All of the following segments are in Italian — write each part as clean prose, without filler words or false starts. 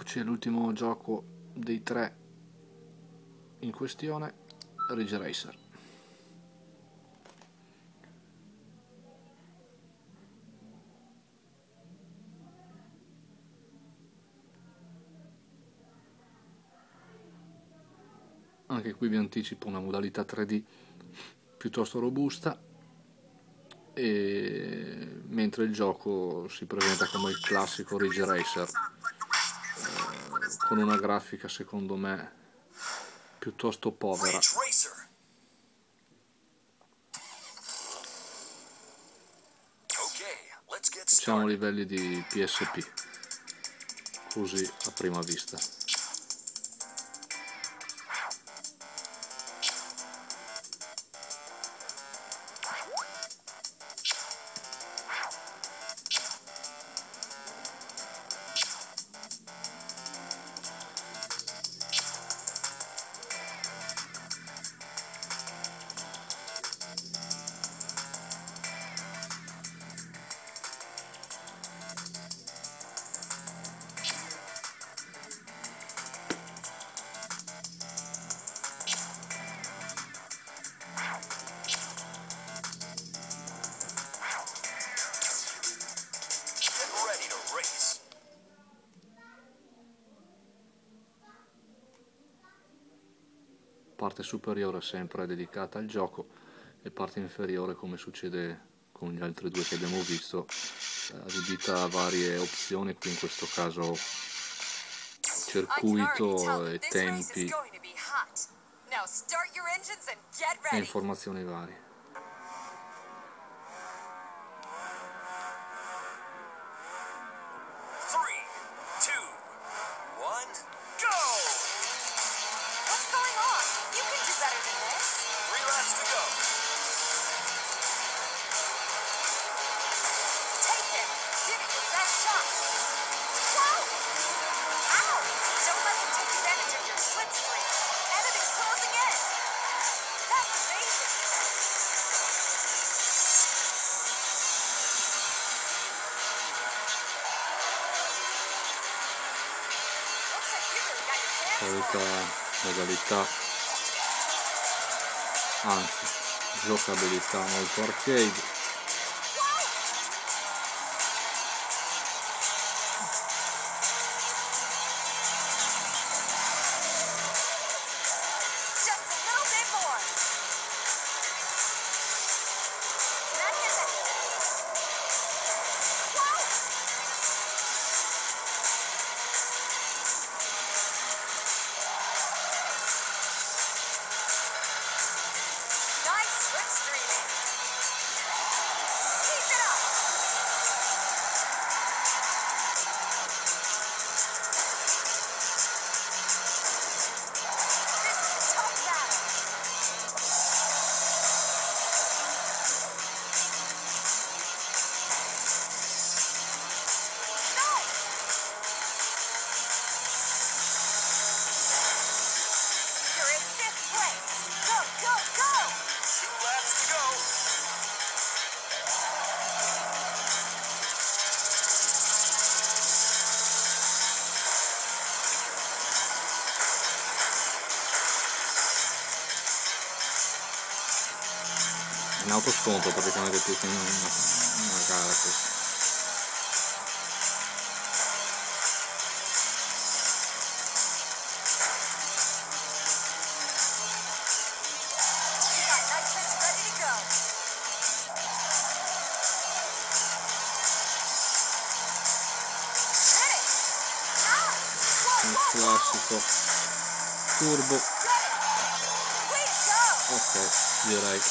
C'è l'ultimo gioco dei tre in questione, Ridge Racer. Anche qui vi anticipo una modalità 3D piuttosto robusta, e mentre il gioco si presenta come il classico Ridge Racer, con una grafica secondo me piuttosto povera. Siamo a livelli di PSP, così a prima vista. Parte superiore sempre dedicata al gioco e parte inferiore, come succede con gli altri due che abbiamo visto, adibita a varie opzioni, qui in questo caso circuito e tempi e informazioni varie. Solita modalità, anzi giocabilità molto arcade. In autoscontro praticamente più che una gara questa. Il classico turbo. Ok, direi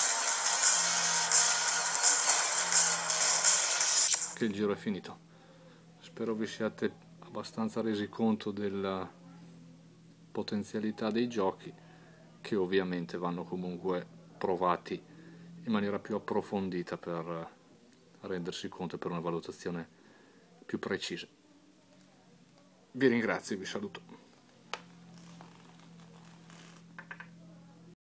che il giro è finito. Spero vi siate abbastanza resi conto della potenzialità dei giochi, che ovviamente vanno comunque provati in maniera più approfondita per rendersi conto e per una valutazione più precisa. Vi ringrazio e vi saluto.